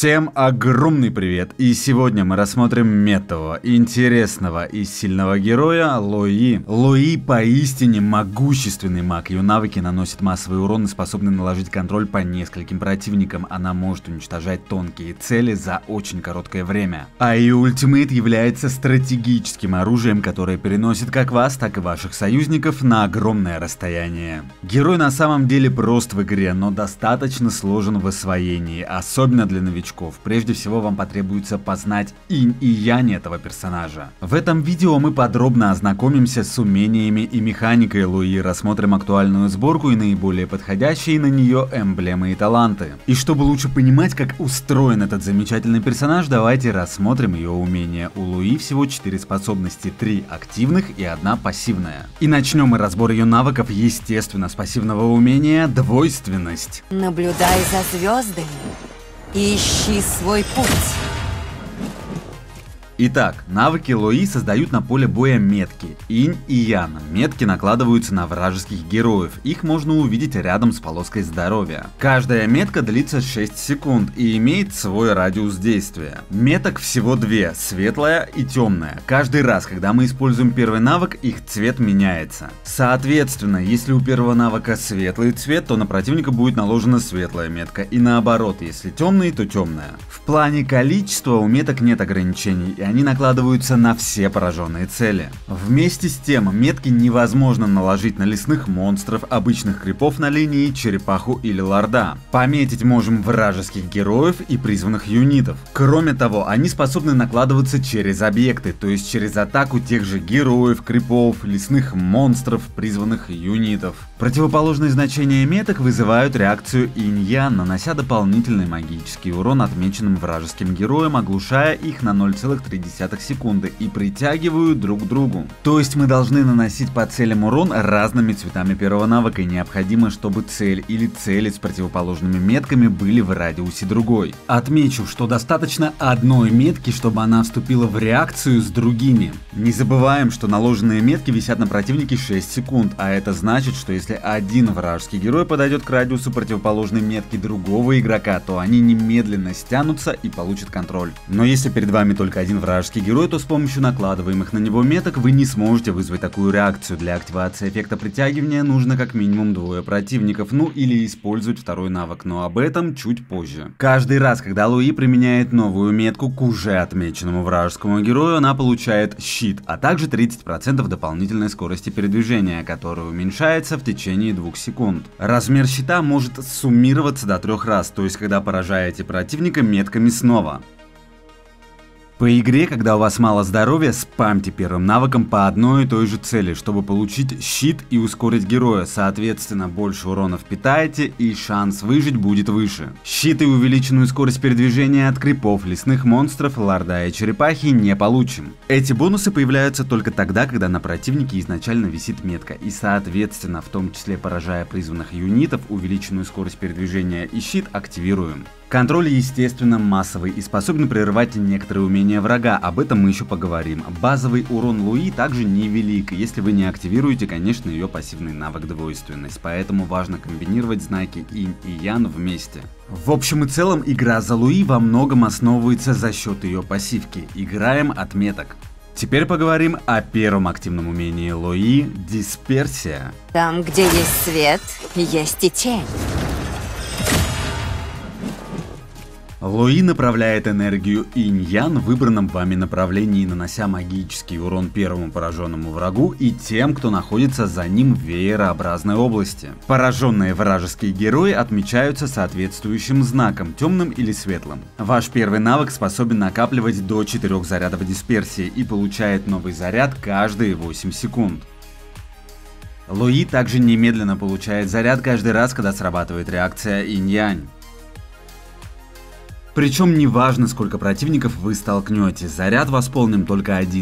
Всем огромный привет! И сегодня мы рассмотрим метового, интересного и сильного героя Лои. Лои поистине могущественный маг. Ее навыки наносят массовый урон и способны наложить контроль по нескольким противникам. Она может уничтожать тонкие цели за очень короткое время. А ее ультимейт является стратегическим оружием, которое переносит как вас, так и ваших союзников на огромное расстояние. Герой на самом деле прост в игре, но достаточно сложен в освоении, особенно для новичков. Прежде всего вам потребуется познать инь и янь этого персонажа. В этом видео мы подробно ознакомимся с умениями и механикой Лои, рассмотрим актуальную сборку и наиболее подходящие на нее эмблемы и таланты. И чтобы лучше понимать, как устроен этот замечательный персонаж, давайте рассмотрим ее умения. У Лои всего 4 способности, 3 активных и 1 пассивная. И начнем мы разбор ее навыков, естественно, с пассивного умения двойственность. Наблюдай за звездами. Ищи свой путь. Итак, навыки Лои создают на поле боя метки, инь и ян. Метки накладываются на вражеских героев, их можно увидеть рядом с полоской здоровья. Каждая метка длится 6 секунд и имеет свой радиус действия. Меток всего 2, светлая и темная. Каждый раз, когда мы используем первый навык, их цвет меняется. Соответственно, если у первого навыка светлый цвет, то на противника будет наложена светлая метка, и наоборот, если темный, то темная. В плане количества у меток нет ограничений, и они накладываются на все пораженные цели. Вместе с тем, метки невозможно наложить на лесных монстров, обычных крипов на линии, черепаху или лорда. Пометить можем вражеских героев и призванных юнитов. Кроме того, они способны накладываться через объекты, то есть через атаку тех же героев, крипов, лесных монстров, призванных юнитов. Противоположные значения меток вызывают реакцию инь-ян, нанося дополнительный магический урон отмеченным вражеским героям, оглушая их на 0,3 секунды и притягивают друг к другу. То есть мы должны наносить по целям урон разными цветами первого навыка, и необходимо, чтобы цель или цели с противоположными метками были в радиусе другой. Отмечу, что достаточно одной метки, чтобы она вступила в реакцию с другими. Не забываем, что наложенные метки висят на противнике 6 секунд, а это значит, что если один вражеский герой подойдет к радиусу противоположной метки другого игрока, то они немедленно стянутся и получат контроль. Но если перед вами только один вражеский герой, то с помощью накладываемых на него меток вы не сможете вызвать такую реакцию. Для активации эффекта притягивания нужно как минимум 2 противников, ну или использовать второй навык, но об этом чуть позже. Каждый раз, когда Лои применяет новую метку к уже отмеченному вражескому герою, она получает щит, а также 30% дополнительной скорости передвижения, которая уменьшается в течение 2 секунд. Размер щита может суммироваться до 3 раз, то есть когда поражаете противника метками снова. По игре, когда у вас мало здоровья, спамьте первым навыком по одной и той же цели, чтобы получить щит и ускорить героя, соответственно больше урона впитаете и шанс выжить будет выше. Щит и увеличенную скорость передвижения от крипов, лесных монстров, лорда и черепахи не получим. Эти бонусы появляются только тогда, когда на противнике изначально висит метка, и соответственно в том числе поражая призванных юнитов, увеличенную скорость передвижения и щит активируем. Контроль, естественно, массовый и способен прерывать некоторые умения врага, об этом мы еще поговорим. Базовый урон Лои также невелик, если вы не активируете, конечно, ее пассивный навык двойственность, поэтому важно комбинировать знаки инь и ян вместе. В общем и целом, игра за Лои во многом основывается за счет ее пассивки. Играем от меток. Теперь поговорим о первом активном умении Лои – дисперсия. Там, где есть свет, есть и тень. Лои направляет энергию инь-ян в выбранном вами направлении, нанося магический урон первому пораженному врагу и тем, кто находится за ним в веерообразной области. Пораженные вражеские герои отмечаются соответствующим знаком, темным или светлым. Ваш первый навык способен накапливать до 4 зарядов дисперсии и получает новый заряд каждые 8 секунд. Лои также немедленно получает заряд каждый раз, когда срабатывает реакция инь-янь. Причем не важно, сколько противников вы столкнете, заряд восполним только один.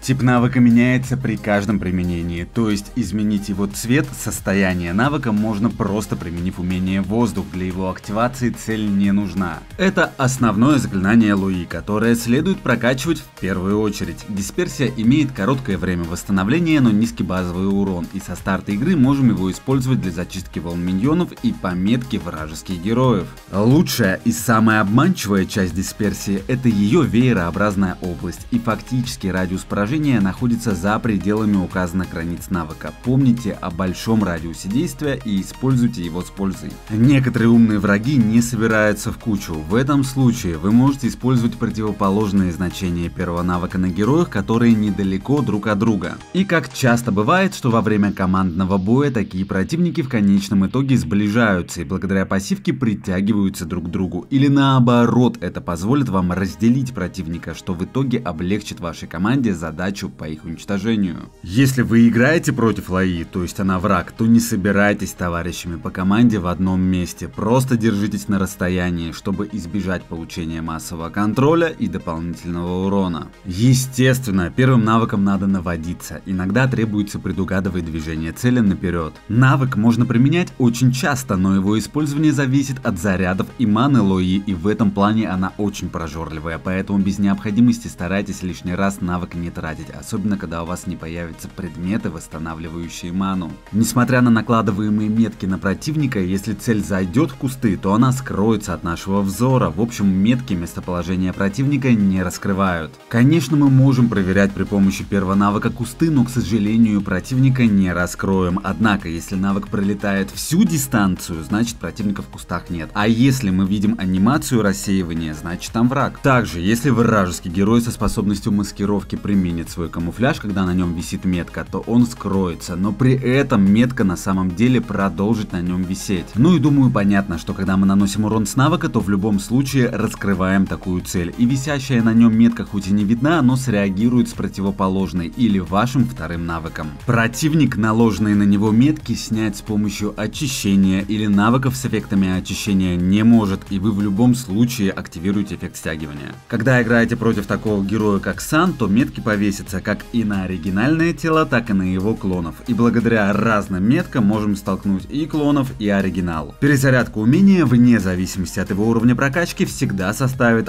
Тип навыка меняется при каждом применении, то есть изменить его цвет, состояние навыка можно просто применив умение воздух, для его активации цель не нужна. Это основное заклинание Луи, которое следует прокачивать в первую очередь. Дисперсия имеет короткое время восстановления, но низкий базовый урон, и со старта игры можем его использовать для зачистки волн миньонов и пометки вражеских героев. Лучшая и самая обманчивая часть дисперсии — это ее веерообразная область, и фактически радиус поражения находится за пределами указанных границ навыка. Помните о большом радиусе действия и используйте его с пользой. Некоторые умные враги не собираются в кучу. В этом случае вы можете использовать противоположные значения первого навыка на героях, которые недалеко друг от друга. И как часто бывает, что во время командного боя такие противники в конечном итоге сближаются и благодаря пассивке притягиваются друг к другу. Или наоборот, это позволит вам разделить противника, что в итоге облегчит вашей команде задачу по их уничтожению. Если вы играете против Луи, то есть она враг, то не собирайтесь товарищами по команде в одном месте. Просто держитесь на расстоянии, чтобы избежать получения массового контроля и дополнительного урона. Естественно, первым навыком надо наводиться. Иногда требуется предугадывать движение цели наперед. Навык можно применять очень часто, но его использование зависит от зарядов и маны Луи, и в этом плане она очень прожорливая, поэтому без необходимости старайтесь лишний раз навык не тратить, особенно когда у вас не появятся предметы, восстанавливающие ману. Несмотря на накладываемые метки на противника, если цель зайдет в кусты, то она скроется от нашего взора. В общем, метки местоположения противника не раскрывают. Конечно, мы можем проверять при помощи первого навыка кусты, но, к сожалению, противника не раскроем. Однако, если навык пролетает всю дистанцию, значит противника в кустах нет. А если мы видим анимацию рассеивания, значит там враг. Также, если вражеский герой со способностью маскировки применит свой камуфляж, когда на нем висит метка, то он скроется, но при этом метка на самом деле продолжит на нем висеть. Ну и думаю, понятно, что когда мы наносим урон с навыка, то в любом случае раскрываем такую цель, и висящая на нем метка хоть и не видна, но среагирует с противоположной или вашим вторым навыком. Противник наложенные на него метки снять с помощью очищения или навыков с эффектами очищения не может, и вы в любом случае активируете эффект стягивания. Когда играете против такого героя как Сан, то метки повесятся как и на оригинальное тело, так и на его клонов, и благодаря разным меткам можем столкнуть и клонов, и оригинал. Перезарядка умения вне зависимости от его уровня прокачки всегда составит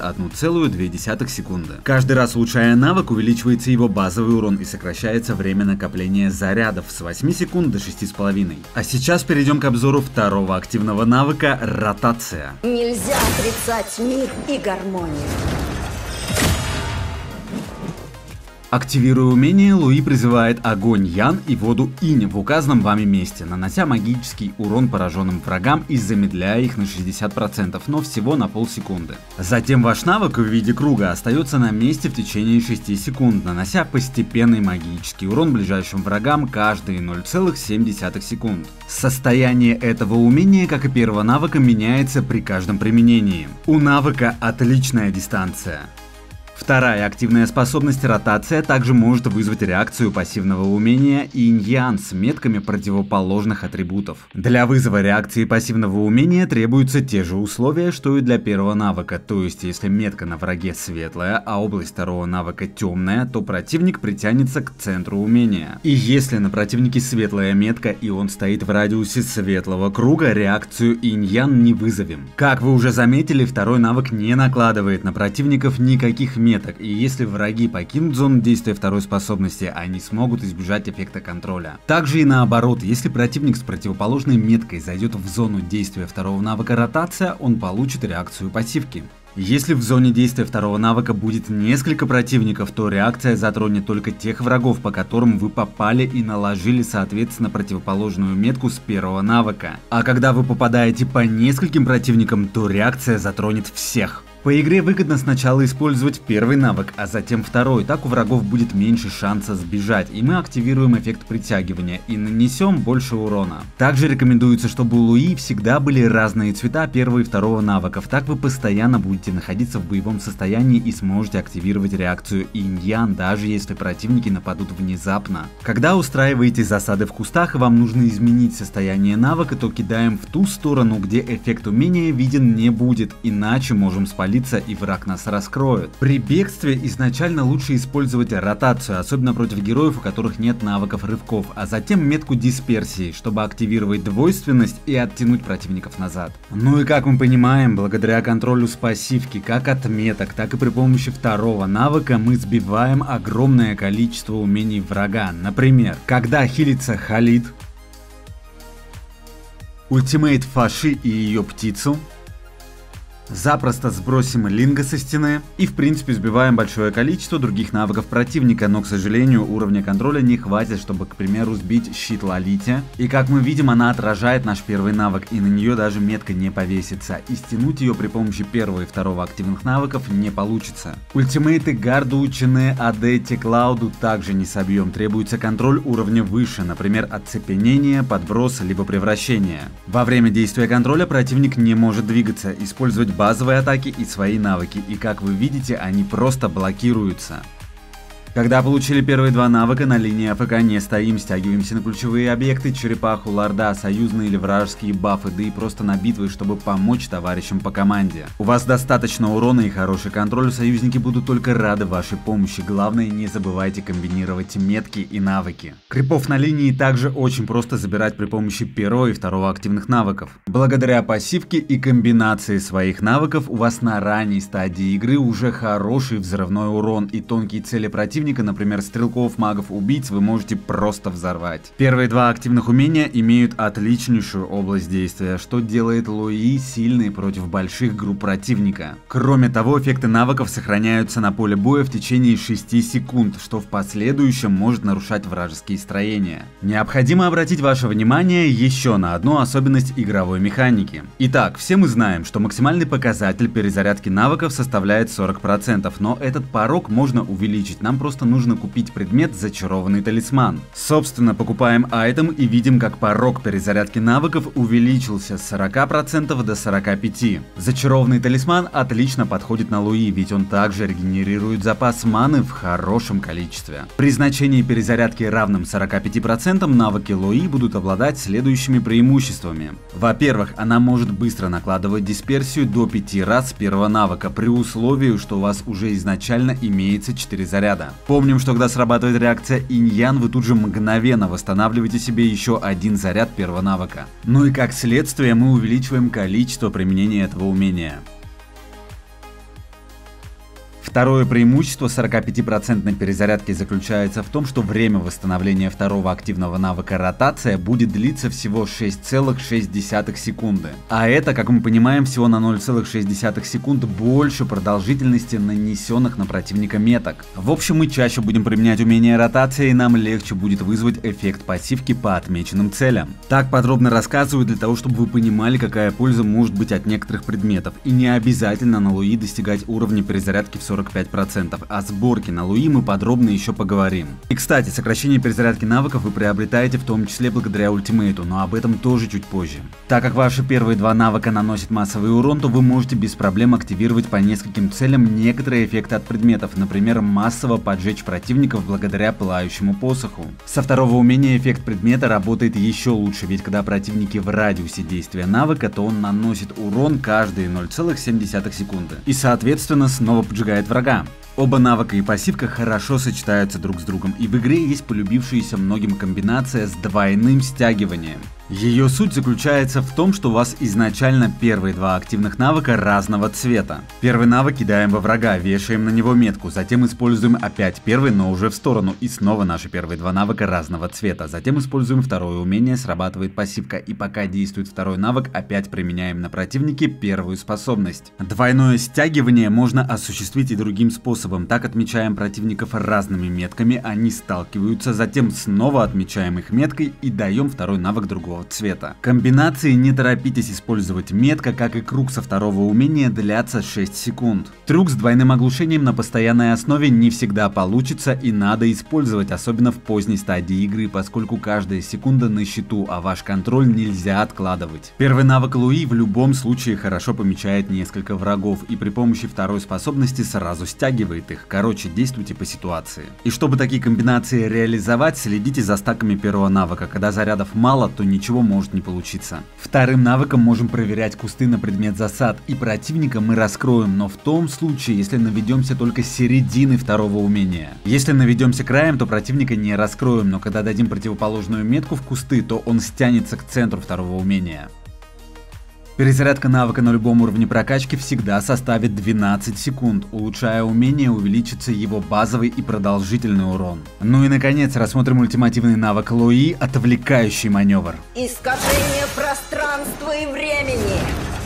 1,2 секунды. Каждый раз улучшая навык, увеличивается его базовый урон и сокращается время накопления зарядов с 8 секунд до 6,5. А сейчас перейдем к обзору второго активного навыка — ротация. Нельзя отрицать мир и гармонию. Активируя умение, Луи призывает огонь Ян и воду Инь в указанном вами месте, нанося магический урон пораженным врагам и замедляя их на 60%, но всего на полсекунды. Затем ваш навык в виде круга остается на месте в течение 6 секунд, нанося постепенный магический урон ближайшим врагам каждые 0,7 секунд. Состояние этого умения, как и первого навыка, меняется при каждом применении. У навыка отличная дистанция. Вторая активная способность — ротация также может вызвать реакцию пассивного умения Инь-Ян с метками противоположных атрибутов. Для вызова реакции пассивного умения требуются те же условия, что и для первого навыка, то есть если метка на враге светлая, а область второго навыка темная, то противник притянется к центру умения. И если на противнике светлая метка и он стоит в радиусе светлого круга, реакцию Инь-Ян не вызовем. Как вы уже заметили, второй навык не накладывает на противников никаких меток, и если враги покинут зону действия второй способности, они смогут избежать эффекта контроля. Также и наоборот, если противник с противоположной меткой зайдет в зону действия второго навыка ротация, он получит реакцию пассивки. Если в зоне действия второго навыка будет несколько противников, то реакция затронет только тех врагов, по которым вы попали и наложили соответственно противоположную метку с первого навыка. А когда вы попадаете по нескольким противникам, то реакция затронет всех. По игре выгодно сначала использовать первый навык, а затем второй, так у врагов будет меньше шанса сбежать, и мы активируем эффект притягивания и нанесем больше урона. Также рекомендуется, чтобы у Луи всегда были разные цвета первого и второго навыков, так вы постоянно будете находиться в боевом состоянии и сможете активировать реакцию Инь-Ян, даже если противники нападут внезапно. Когда устраиваете засады в кустах и вам нужно изменить состояние навыка, то кидаем в ту сторону, где эффект умения виден не будет, иначе можем спалить отделиться и враг нас раскроет. При бегстве изначально лучше использовать ротацию, особенно против героев, у которых нет навыков рывков, а затем метку дисперсии, чтобы активировать двойственность и оттянуть противников назад. Ну и как мы понимаем, благодаря контролю с пассивки как от меток, так и при помощи второго навыка мы сбиваем огромное количество умений врага. Например, когда хилится Халид, ультимейт Фаши и ее птицу, запросто сбросим Линга со стены и в принципе сбиваем большое количество других навыков противника, но к сожалению уровня контроля не хватит, чтобы, к примеру, сбить щит Лолите. И как мы видим, она отражает наш первый навык и на нее даже метка не повесится, и стянуть ее при помощи первого и второго активных навыков не получится. Ультимейты Гарду, Чене, Адетте, Клауду также не собьем, требуется контроль уровня выше, например оцепенение, подброс либо превращение. Во время действия контроля противник не может двигаться, использовать базовые атаки и свои навыки, и как вы видите, они просто блокируются. Когда получили первые два навыка, на линии АФК не стоим, стягиваемся на ключевые объекты, черепаху, лорда, союзные или вражеские бафы, да и просто на битвы, чтобы помочь товарищам по команде. У вас достаточно урона и хороший контроль, союзники будут только рады вашей помощи, главное не забывайте комбинировать метки и навыки. Крипов на линии также очень просто забирать при помощи первого и второго активных навыков. Благодаря пассивке и комбинации своих навыков у вас на ранней стадии игры уже хороший взрывной урон и тонкие цели противника, например, стрелков, магов, убийц, вы можете просто взорвать. Первые два активных умения имеют отличнейшую область действия, что делает Луи сильной против больших групп противника. Кроме того, эффекты навыков сохраняются на поле боя в течение 6 секунд, что в последующем может нарушать вражеские строения. Необходимо обратить ваше внимание еще на одну особенность игровой механики. Итак, все мы знаем, что максимальный показатель перезарядки навыков составляет 40%, но этот порог можно увеличить, нам просто нужно купить предмет «Зачарованный талисман». Собственно, покупаем айтем и видим, как порог перезарядки навыков увеличился с 40% до 45%. Зачарованный талисман отлично подходит на Луи, ведь он также регенерирует запас маны в хорошем количестве. При значении перезарядки равным 45% навыки Луи будут обладать следующими преимуществами. Во-первых, она может быстро накладывать дисперсию до 5 раз с первого навыка, при условии, что у вас уже изначально имеется 4 заряда. Помним, что когда срабатывает реакция инь-ян, вы тут же мгновенно восстанавливаете себе еще один заряд первого навыка. Ну и как следствие мы увеличиваем количество применения этого умения. Второе преимущество 45% перезарядки заключается в том, что время восстановления второго активного навыка ротация будет длиться всего 6,6 секунды. А это, как мы понимаем, всего на 0,6 секунд больше продолжительности нанесенных на противника меток. В общем, мы чаще будем применять умение ротации, и нам легче будет вызвать эффект пассивки по отмеченным целям. Так подробно рассказываю для того, чтобы вы понимали, какая польза может быть от некоторых предметов. И не обязательно на Луи достигать уровня перезарядки в 45%, о сборке на Луи мы подробно еще поговорим. И кстати, сокращение перезарядки навыков вы приобретаете в том числе благодаря ультимейту, но об этом тоже чуть позже. Так как ваши первые два навыка наносят массовый урон, то вы можете без проблем активировать по нескольким целям некоторые эффекты от предметов, например, массово поджечь противников благодаря пылающему посоху. Со второго умения эффект предмета работает еще лучше, ведь когда противники в радиусе действия навыка, то он наносит урон каждые 0,7 секунды и соответственно снова поджигает врага. Оба навыка и пассивка хорошо сочетаются друг с другом, и в игре есть полюбившаяся многим комбинация с двойным стягиванием. Ее суть заключается в том, что у вас изначально первые два активных навыка разного цвета. Первый навык кидаем во врага, вешаем на него метку, затем используем опять первый, но уже в сторону, и снова наши первые два навыка разного цвета. Затем используем второе умение, срабатывает пассивка, и пока действует второй навык, опять применяем на противнике первую способность. Двойное стягивание можно осуществить и другим способом. Так отмечаем противников разными метками, они сталкиваются, затем снова отмечаем их меткой и даем второй навык другого цвета. Комбинации не торопитесь использовать, метка, как и круг со второго умения, длятся 6 секунд. Трюк с двойным оглушением на постоянной основе не всегда получится и надо использовать, особенно в поздней стадии игры, поскольку каждая секунда на счету, а ваш контроль нельзя откладывать. Первый навык Луи в любом случае хорошо помечает несколько врагов и при помощи второй способности сразу стягивает их. Короче, действуйте по ситуации. И чтобы такие комбинации реализовать, следите за стаками первого навыка. Когда зарядов мало, то ничего ничего может не получиться. Вторым навыком можем проверять кусты на предмет засад, и противника мы раскроем, но в том случае, если наведемся только с середины второго умения. Если наведемся краем, то противника не раскроем, но когда дадим противоположную метку в кусты, то он стянется к центру второго умения. Перезарядка навыка на любом уровне прокачки всегда составит 12 секунд. Улучшая умение, увеличится его базовый и продолжительный урон. Ну и наконец рассмотрим ультимативный навык Луи – отвлекающий маневр. Искажение пространства и времени.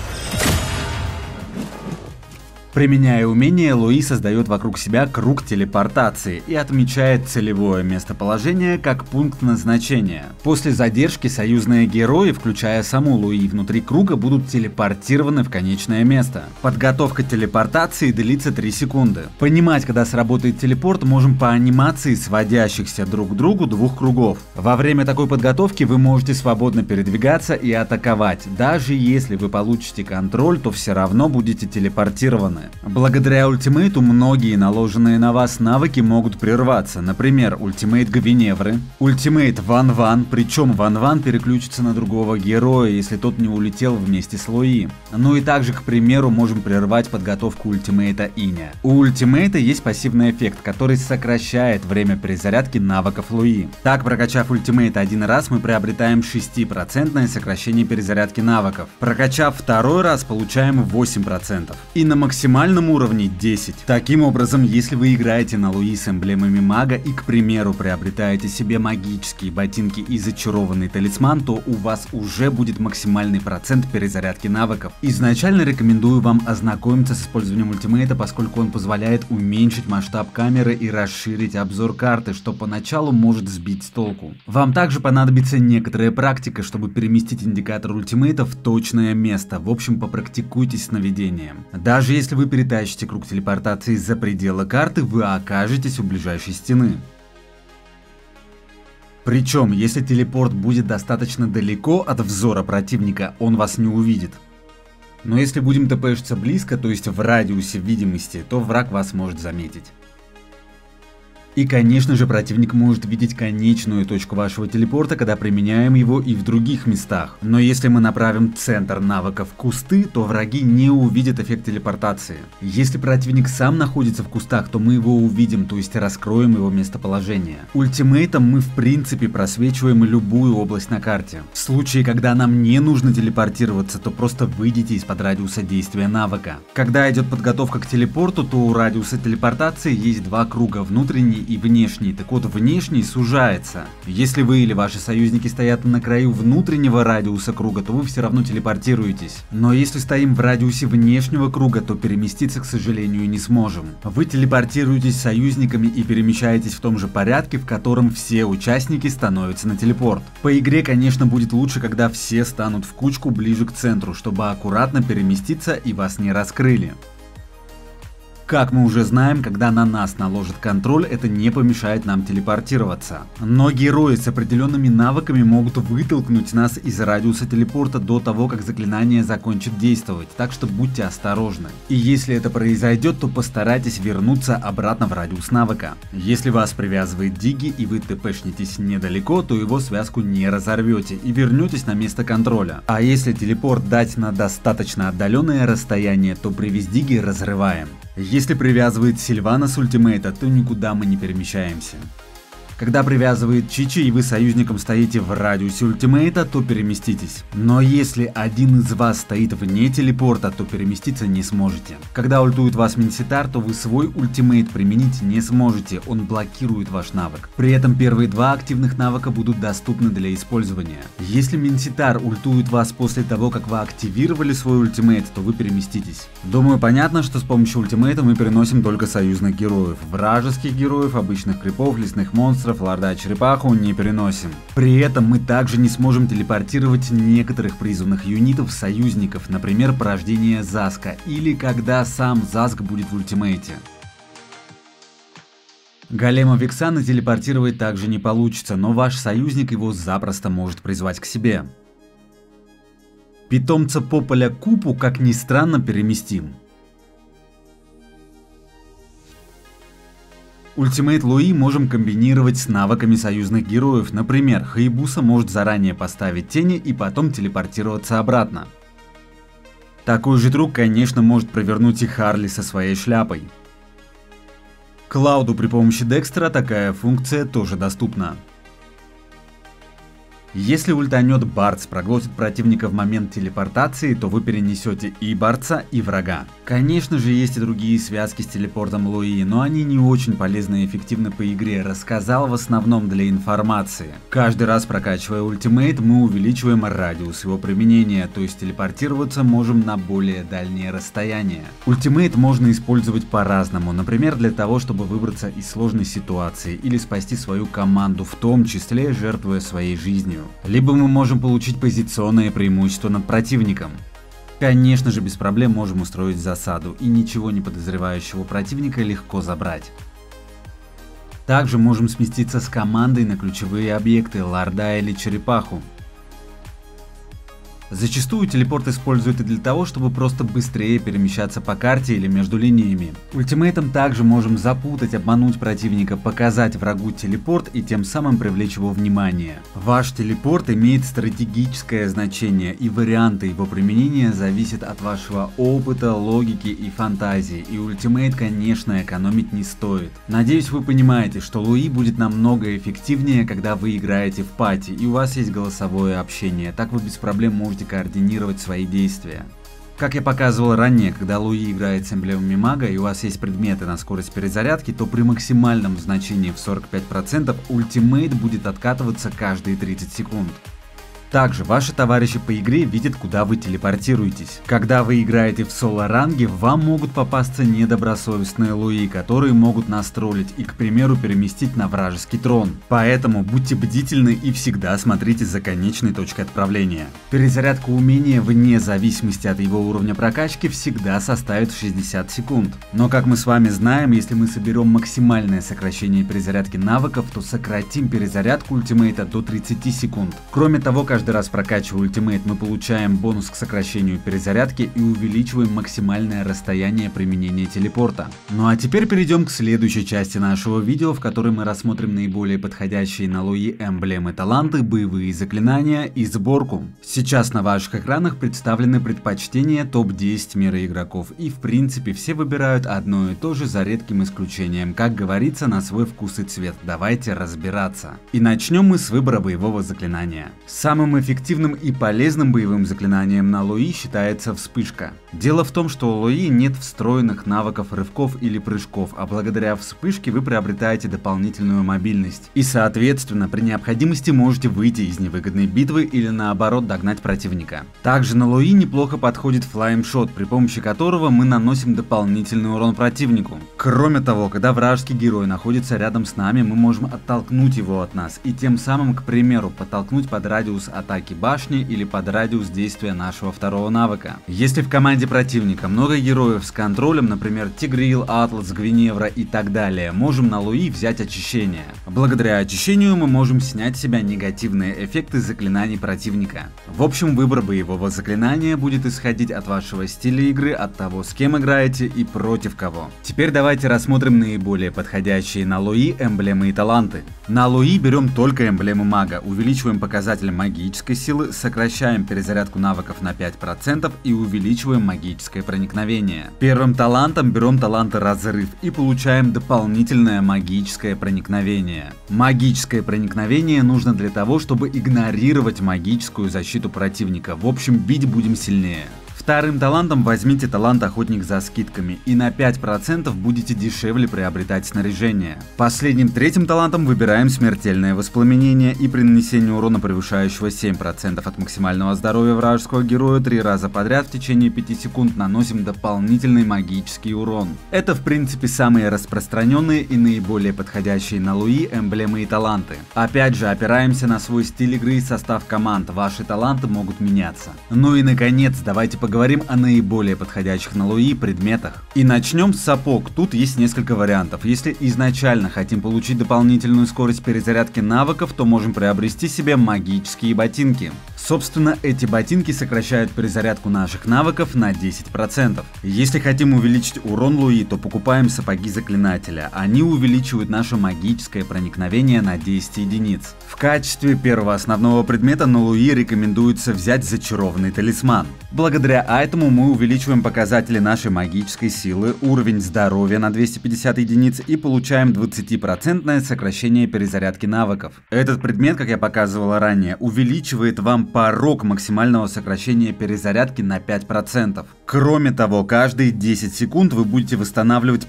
Применяя умение, Луи создает вокруг себя круг телепортации и отмечает целевое местоположение как пункт назначения. После задержки союзные герои, включая саму Луи, внутри круга будут телепортированы в конечное место. Подготовка телепортации длится 3 секунды. Понимать, когда сработает телепорт, можем по анимации сводящихся друг к другу двух кругов. Во время такой подготовки вы можете свободно передвигаться и атаковать. Даже если вы получите контроль, то все равно будете телепортированы. Благодаря ультимейту многие наложенные на вас навыки могут прерваться, например, ультимейт Гвиневры, ультимейт Ван-Ван, причем Ван-Ван переключится на другого героя, если тот не улетел вместе с Луи. Ну и также, к примеру, можем прервать подготовку ультимейта Иня. У ультимейта есть пассивный эффект, который сокращает время перезарядки навыков Луи. Так, прокачав ультимейт один раз, мы приобретаем 6% сокращение перезарядки навыков. Прокачав второй раз, получаем 8%. И на максимальном уровне 10. Таким образом, если вы играете на Луи с эмблемами мага и, к примеру, приобретаете себе магические ботинки и зачарованный талисман, то у вас уже будет максимальный процент перезарядки навыков. Изначально рекомендую вам ознакомиться с использованием ультимейта, поскольку он позволяет уменьшить масштаб камеры и расширить обзор карты, что поначалу может сбить с толку. Вам также понадобится некоторая практика, чтобы переместить индикатор ультимейта в точное место. В общем, попрактикуйтесь с наведением. Даже если вы перетащите круг телепортации за пределы карты, вы окажетесь у ближайшей стены. Причем, если телепорт будет достаточно далеко от взора противника, он вас не увидит. Но если будем тпшиться близко, то есть в радиусе видимости, то враг вас может заметить. И, конечно же, противник может видеть конечную точку вашего телепорта, когда применяем его и в других местах. Но если мы направим центр навыка в кусты, то враги не увидят эффект телепортации. Если противник сам находится в кустах, то мы его увидим, то есть раскроем его местоположение. Ультимейтом мы в принципе просвечиваем любую область на карте. В случае, когда нам не нужно телепортироваться, то просто выйдите из-под радиуса действия навыка. Когда идет подготовка к телепорту, то у радиуса телепортации есть два круга, внутренний и внешний. Так вот, внешний сужается. Если вы или ваши союзники стоят на краю внутреннего радиуса круга, то вы все равно телепортируетесь. Но если стоим в радиусе внешнего круга, то переместиться, к сожалению, не сможем. Вы телепортируетесь с союзниками и перемещаетесь в том же порядке, в котором все участники становятся на телепорт. По игре, конечно, будет лучше, когда все станут в кучку ближе к центру, чтобы аккуратно переместиться и вас не раскрыли. Как мы уже знаем, когда на нас наложат контроль, это не помешает нам телепортироваться. Но герои с определенными навыками могут вытолкнуть нас из радиуса телепорта до того, как заклинание закончит действовать, так что будьте осторожны. И если это произойдет, то постарайтесь вернуться обратно в радиус навыка. Если вас привязывает Диги и вы тпшнетесь недалеко, то его связку не разорвете и вернетесь на место контроля. А если телепорт дать на достаточно отдаленное расстояние, то привязь Диги разрываем. Если привязывает Сильвана с ультимейта, то никуда мы не перемещаемся. Когда привязывает Чичи и вы союзником стоите в радиусе ультимейта, то переместитесь. Но если один из вас стоит вне телепорта, то переместиться не сможете. Когда ультует вас Минситар, то вы свой ультимейт применить не сможете, он блокирует ваш навык. При этом первые два активных навыка будут доступны для использования. Если Минситар ультует вас после того, как вы активировали свой ультимейт, то вы переместитесь. Думаю, понятно, что с помощью ультимейта мы переносим только союзных героев. Вражеских героев, обычных крипов, лесных монстров, лорда черепаху не переносим. При этом мы также не сможем телепортировать некоторых призванных юнитов союзников, например, порождение Заска, или когда сам Заск будет в ультимейте. Голема Вексана телепортировать также не получится, но ваш союзник его запросто может призвать к себе. Питомца Пополя Купу, как ни странно, переместим. Ультимейт Луи можем комбинировать с навыками союзных героев, например, Хаябуса может заранее поставить тени и потом телепортироваться обратно. Такой же трюк, конечно, может провернуть и Харли со своей шляпой. Клауду при помощи Декстера такая функция тоже доступна. Если ультанет Бардс проглотит противника в момент телепортации, то вы перенесете и Бардса, и врага. Конечно же, есть и другие связки с телепортом Луи, но они не очень полезны и эффективны по игре, рассказал в основном для информации. Каждый раз прокачивая ультимейт, мы увеличиваем радиус его применения, то есть телепортироваться можем на более дальние расстояния. Ультимейт можно использовать по-разному, например, для того, чтобы выбраться из сложной ситуации или спасти свою команду, в том числе жертвуя своей жизнью. Либо мы можем получить позиционное преимущество над противником. Конечно же, без проблем можем устроить засаду и ничего не подозревающего противника легко забрать. Также можем сместиться с командой на ключевые объекты, лорда или черепаху. Зачастую телепорт используют и для того, чтобы просто быстрее перемещаться по карте или между линиями. Ультимейтом также можем запутать, обмануть противника, показать врагу телепорт и тем самым привлечь его внимание. Ваш телепорт имеет стратегическое значение, и варианты его применения зависят от вашего опыта, логики и фантазии, и ультимейт, конечно, экономить не стоит. Надеюсь, вы понимаете, что Луи будет намного эффективнее, когда вы играете в пати и у вас есть голосовое общение, так вы без проблем можете координировать свои действия. Как я показывал ранее, когда Луи играет с эмблемами мага и у вас есть предметы на скорость перезарядки, то при максимальном значении в 45% ультимейт будет откатываться каждые 30 секунд. Также ваши товарищи по игре видят, куда вы телепортируетесь. Когда вы играете в соло-ранге, вам могут попасться недобросовестные Луи, которые могут настролить и, к примеру, переместить на вражеский трон. Поэтому будьте бдительны и всегда смотрите за конечной точкой отправления. Перезарядка умения вне зависимости от его уровня прокачки всегда составит 60 секунд. Но как мы с вами знаем, если мы соберем максимальное сокращение перезарядки навыков, то сократим перезарядку ультимейта до 30 секунд. Кроме того, каждый раз прокачивая ультимейт, мы получаем бонус к сокращению перезарядки и увеличиваем максимальное расстояние применения телепорта. Ну а теперь перейдем к следующей части нашего видео, в которой мы рассмотрим наиболее подходящие на Луи эмблемы, таланты, боевые заклинания и сборку. Сейчас на ваших экранах представлены предпочтения топ-10 мира игроков, и в принципе все выбирают одно и то же за редким исключением, как говорится, на свой вкус и цвет. Давайте разбираться. И начнем мы с выбора боевого заклинания. Самым эффективным и полезным боевым заклинанием на Луи считается вспышка. Дело в том, что у Луи нет встроенных навыков рывков или прыжков, а благодаря вспышке вы приобретаете дополнительную мобильность. И соответственно, при необходимости можете выйти из невыгодной битвы или наоборот догнать противника. Также на Луи неплохо подходит Flying Shot, при помощи которого мы наносим дополнительный урон противнику. Кроме того, когда вражеский герой находится рядом с нами, мы можем оттолкнуть его от нас и тем самым, к примеру, подтолкнуть под радиус атаки башни или под радиус действия нашего второго навыка. Если в команде противника много героев с контролем, например Тигрил, Атлас, Гвиневра и так далее, можем на Луи взять очищение. Благодаря очищению мы можем снять с себя негативные эффекты заклинаний противника. В общем, выбор боевого заклинания будет исходить от вашего стиля игры, от того, с кем играете и против кого. Теперь давайте рассмотрим наиболее подходящие на Луи эмблемы и таланты. На Луи берем только эмблемы мага, увеличиваем показатель магической силы, сокращаем перезарядку навыков на 5% и увеличиваем магическое проникновение. Первым талантом берем талант разрыв и получаем дополнительное магическое проникновение. Магическое проникновение нужно для того, чтобы игнорировать магическую защиту противника. В общем, бить будем сильнее. Вторым талантом возьмите талант Охотник за скидками и на 5% будете дешевле приобретать снаряжение. Последним третьим талантом выбираем Смертельное воспламенение и при нанесении урона, превышающего 7% от максимального здоровья вражеского героя 3 раза подряд в течение 5 секунд наносим дополнительный магический урон. Это в принципе самые распространенные и наиболее подходящие на Луи эмблемы и таланты. Опять же, опираемся на свой стиль игры и состав команд, ваши таланты могут меняться. Ну и наконец, давайте поговорим о наиболее подходящих на Луи предметах. И начнем с сапог. Тут есть несколько вариантов. Если изначально хотим получить дополнительную скорость перезарядки навыков, то можем приобрести себе магические ботинки. Собственно, эти ботинки сокращают перезарядку наших навыков на 10%. Если хотим увеличить урон Луи, то покупаем сапоги заклинателя. Они увеличивают наше магическое проникновение на 10 единиц. В качестве первого основного предмета на Луи рекомендуется взять зачарованный талисман. Благодаря этому мы увеличиваем показатели нашей магической силы, уровень здоровья на 250 единиц и получаем 20% сокращение перезарядки навыков. Этот предмет, как я показывал ранее, увеличивает вам порог максимального сокращения перезарядки на 5%. Кроме того, каждые 10 секунд вы будете восстанавливать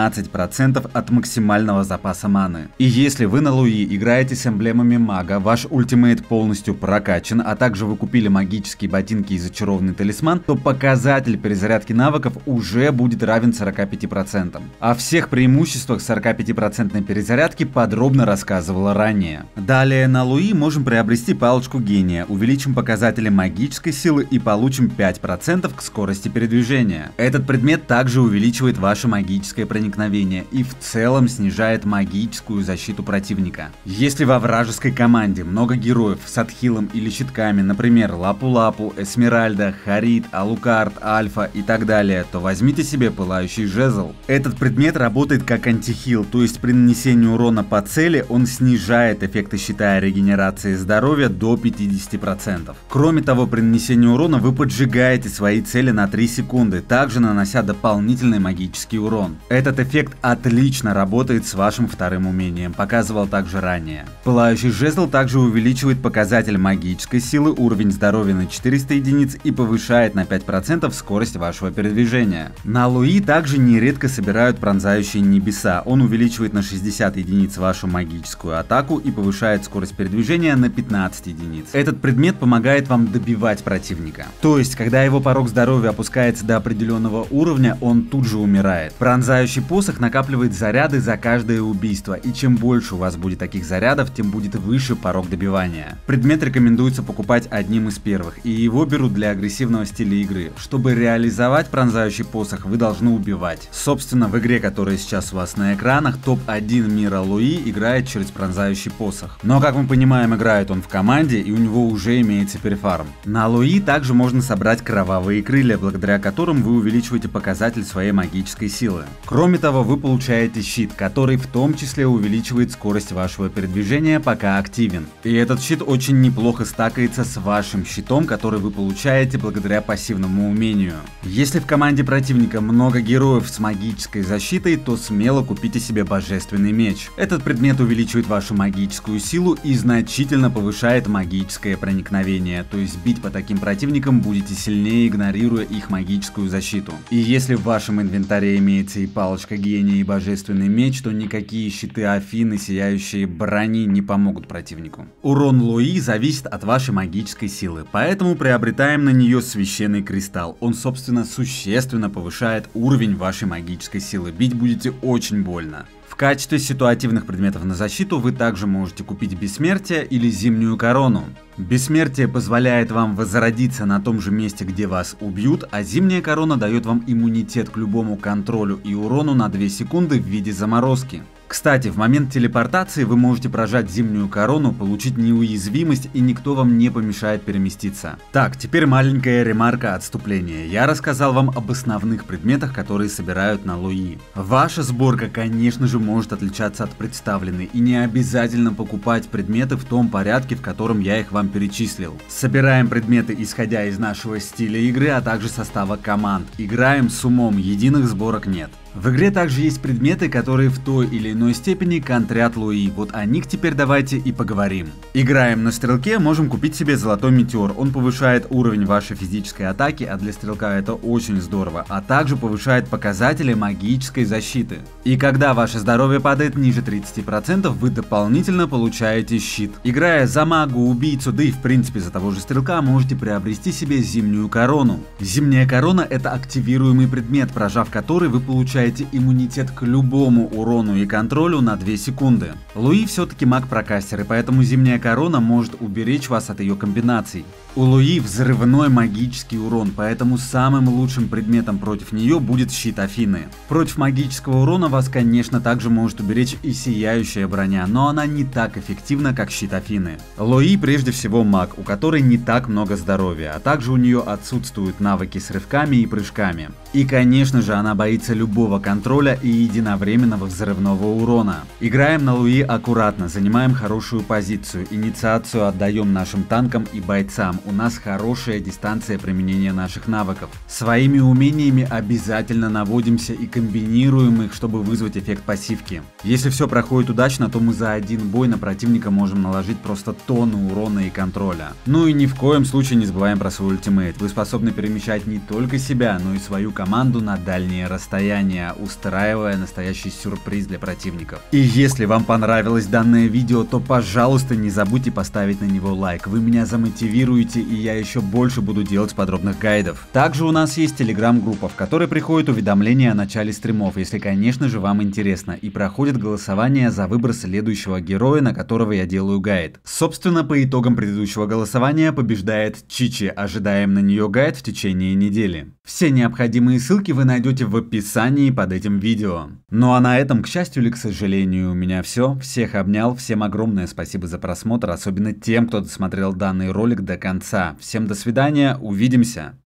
15% от максимального запаса маны. И если вы на Луи играете с эмблемами мага, ваш ультимейт полностью прокачан, а также вы купили магические ботинки и зачарованный талисман, то показатель перезарядки навыков уже будет равен 45%. О всех преимуществах 45% перезарядки подробно рассказывала ранее. Далее на Луи можем приобрести палочку гения, увеличим показатели магической силы и получим 5% к скорости передвижения. Этот предмет также увеличивает ваше магическое проникновение и в целом снижает магическую защиту противника. Если во вражеской команде много героев с отхилом или щитками, например Лапу-Лапу, Эсмеральда, Харит, Алукард, Альфа и так далее, то возьмите себе пылающий жезл. Этот предмет работает как антихил, то есть при нанесении урона по цели он снижает эффекты щита и регенерации здоровья до 50%. Кроме того, при нанесении урона вы поджигаете свои цели на 3 секунды, также нанося дополнительный магический урон. Этот эффект отлично работает с вашим вторым умением, показывал также ранее. Пылающий жезл также увеличивает показатель магической силы, уровень здоровья на 400 единиц и повышает на 5% скорость вашего передвижения. На Луи также нередко собирают пронзающие небеса, он увеличивает на 60 единиц вашу магическую атаку и повышает скорость передвижения на 15 единиц. Этот предмет помогает вам добивать противника. То есть, когда его порог здоровья опускается до определенного уровня, он тут же умирает. Пронзающий посох накапливает заряды за каждое убийство, и чем больше у вас будет таких зарядов, тем будет выше порог добивания. Предмет рекомендуется покупать одним из первых, и его берут для агрессивного стиля игры. Чтобы реализовать пронзающий посох, вы должны убивать. Собственно, в игре, которая сейчас у вас на экранах, топ-1 мира Луи играет через пронзающий посох. Но, как мы понимаем, играет он в команде, и у него уже имеется перфарм. На Луи также можно собрать кровавые крылья, благодаря которым вы увеличиваете показатель своей магической силы. Кроме того, вы получаете щит, который в том числе увеличивает скорость вашего передвижения, пока активен. И этот щит очень неплохо стакается с вашим щитом, который вы получаете благодаря пассивному умению. Если в команде противника много героев с магической защитой, то смело купите себе божественный меч. Этот предмет увеличивает вашу магическую силу и значительно повышает магическое проникновение, то есть бить по таким противникам будете сильнее, игнорируя их магическую защиту. И если в вашем инвентаре имеется и палочка гения, и божественный меч, то никакие щиты Афины, сияющие брони, не помогут противнику. Урон Луи зависит от вашей магической силы, поэтому приобретаем на нее священный кристалл. Он, собственно, существенно повышает уровень вашей магической силы. Бить будете очень больно. В качестве ситуативных предметов на защиту вы также можете купить бессмертие или зимнюю корону. Бессмертие позволяет вам возродиться на том же месте, где вас убьют, а зимняя корона дает вам иммунитет к любому контролю и урону на 2 секунды в виде заморозки. Кстати, в момент телепортации вы можете прожать зимнюю корону, получить неуязвимость, и никто вам не помешает переместиться. Так, теперь маленькая ремарка отступления. Я рассказал вам об основных предметах, которые собирают на Луи. Ваша сборка, конечно же, может отличаться от представленной, и не обязательно покупать предметы в том порядке, в котором я их вам перечислил. Собираем предметы, исходя из нашего стиля игры, а также состава команд. Играем с умом, единых сборок нет. В игре также есть предметы, которые в той или иной степени контрят Луи, вот о них теперь давайте и поговорим. Играем на стрелке, можем купить себе золотой метеор, он повышает уровень вашей физической атаки, а для стрелка это очень здорово, а также повышает показатели магической защиты. И когда ваше здоровье падает ниже 30%, вы дополнительно получаете щит. Играя за мага, убийцу, да и в принципе за того же стрелка, можете приобрести себе зимнюю корону. Зимняя корона — это активируемый предмет, прожав который вы получаете повышаете иммунитет к любому урону и контролю на 2 секунды. Луи все-таки маг-прокастер, и поэтому зимняя корона может уберечь вас от ее комбинаций. У Луи взрывной магический урон, поэтому самым лучшим предметом против нее будет щит Афины. Против магического урона вас, конечно, также может уберечь и сияющая броня, но она не так эффективна, как щит Афины. Луи прежде всего маг, у которой не так много здоровья, а также у нее отсутствуют навыки с рывками и прыжками. И конечно же она боится любого контроля и единовременного взрывного урона. Играем на Луи аккуратно, занимаем хорошую позицию, инициацию отдаем нашим танкам и бойцам. У нас хорошая дистанция применения наших навыков. Своими умениями обязательно наводимся и комбинируем их, чтобы вызвать эффект пассивки. Если все проходит удачно, то мы за один бой на противника можем наложить просто тонны урона и контроля. Ну и ни в коем случае не забываем про свой ультимейт. Вы способны перемещать не только себя, но и свою команду на дальние расстояния, устраивая настоящий сюрприз для противников. И если вам понравилось данное видео, то пожалуйста не забудьте поставить на него лайк. Вы меня замотивируете, и я еще больше буду делать подробных гайдов. Также у нас есть телеграм-группа, в которой приходят уведомления о начале стримов, если, конечно же, вам интересно, и проходит голосование за выбор следующего героя, на которого я делаю гайд. Собственно, по итогам предыдущего голосования побеждает Чичи, ожидаем на нее гайд в течение недели. Все необходимые ссылки вы найдете в описании под этим видео. Ну а на этом, к счастью или к сожалению, у меня все. Всех обнял, всем огромное спасибо за просмотр, особенно тем, кто досмотрел данный ролик до конца. Всем до свидания, увидимся!